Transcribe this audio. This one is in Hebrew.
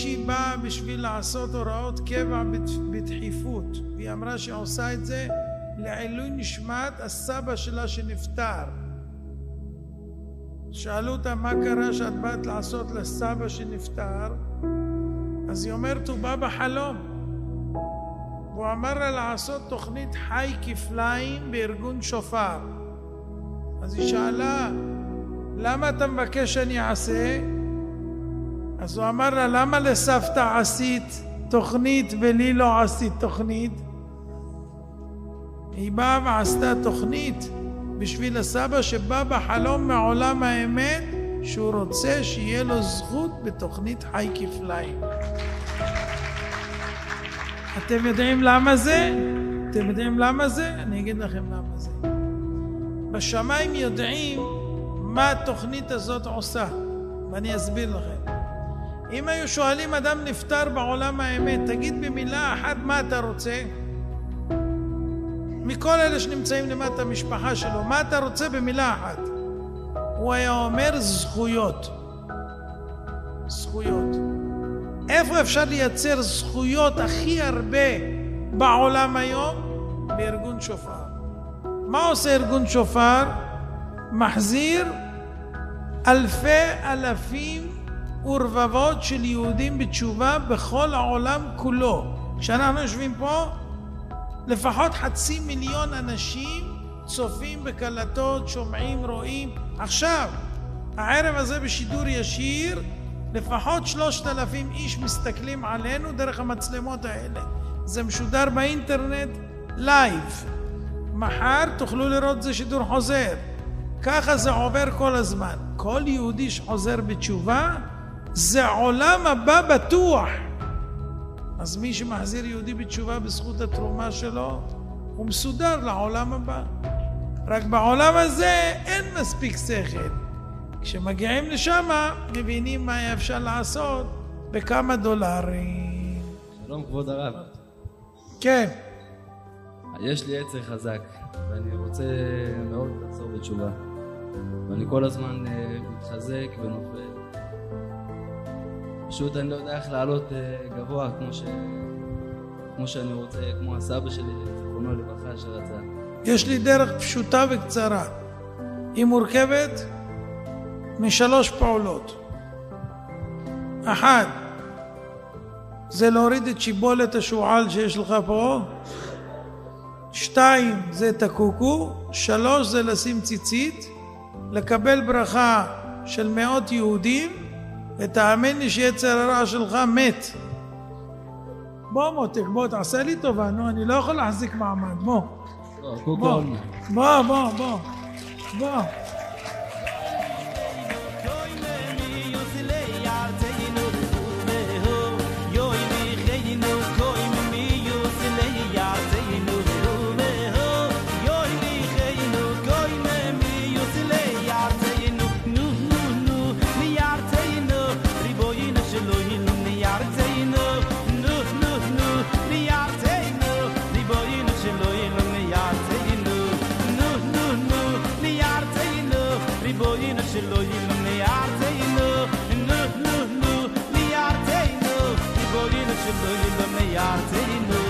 מישהי באה בשביל לעשות הוראות קבע בדחיפות, והיא אמרה שהיא עושה את זה לעילוי נשמת הסבא שלה שנפטר. שאלו אותה מה קרה שאת באת לעשות לסבא שנפטר, אז היא אומרת הוא בא בחלום, הוא אמר לה לעשות תוכנית חי כפליים בארגון שופר. אז היא שאלה למה אתה מבקש שאני אעשה? אז הוא אמר לה למה לסבתא עשית תוכנית ולי לא עשית תוכנית? היא באה ועשתה תוכנית בשביל הסבא שבא בחלום מעולם האמת שהוא רוצה שיהיה לו זכות בתוכנית חי כפליים. אתם יודעים למה זה? אתם יודעים למה זה? אני אגיד לכם למה זה. בשמיים יודעים מה התוכנית הזאת עושה, ואני אסביר לכם. אם היו שואלים אדם נפטר בעולם האמת, תגיד במילה אחת מה אתה רוצה? מכל אלה שנמצאים למטה המשפחה שלו, מה אתה רוצה במילה אחת? הוא היה אומר זכויות. זכויות. איפה אפשר לייצר זכויות הכי הרבה בעולם היום? בארגון שופר. מה עושה ארגון שופר? מחזיר אלפים ורבבות של יהודים בתשובה בכל העולם כולו. כשאנחנו יושבים פה, לפחות 500,000 אנשים צופים בקלטות, שומעים, רואים. עכשיו, הערב הזה בשידור ישיר, לפחות 3,000 איש מסתכלים עלינו דרך המצלמות האלה. זה משודר באינטרנט לייב. מחר תוכלו לראות זה שידור חוזר. ככה זה עובר כל הזמן. כל יהודי שחוזר בתשובה, זה עולם הבא בטוח. אז מי שמחזיר יהודי בתשובה בזכות התרומה שלו, הוא מסודר לעולם הבא. רק בעולם הזה אין מספיק שכל. כשמגיעים לשם, מבינים מה אפשר לעשות בכמה דולרים. שלום כבוד הרב. כן. יש לי עצר חזק, ואני רוצה מאוד לחזור בתשובה. ואני כל הזמן מתחזק ונופל. פשוט אני לא יודע איך לעלות גבוה כמו שאני רוצה, כמו הסבא שלי, זיכרונו לברכה, שרצה. יש לי דרך פשוטה וקצרה. היא מורכבת משלוש פעולות. אחד, זה להוריד את שיבולת השועל שיש לך פה. 2, זה את הקוקו. 3, זה לשים ציצית, לקבל ברכה של מאות יהודים, ותאמין לי שיצר הרע שלך מת. בוא מותק, בוא תעשה לי טובה, נו, אני לא יכול להחזיק מעמד, בוא. בוא. Shelo yilo me yarteinu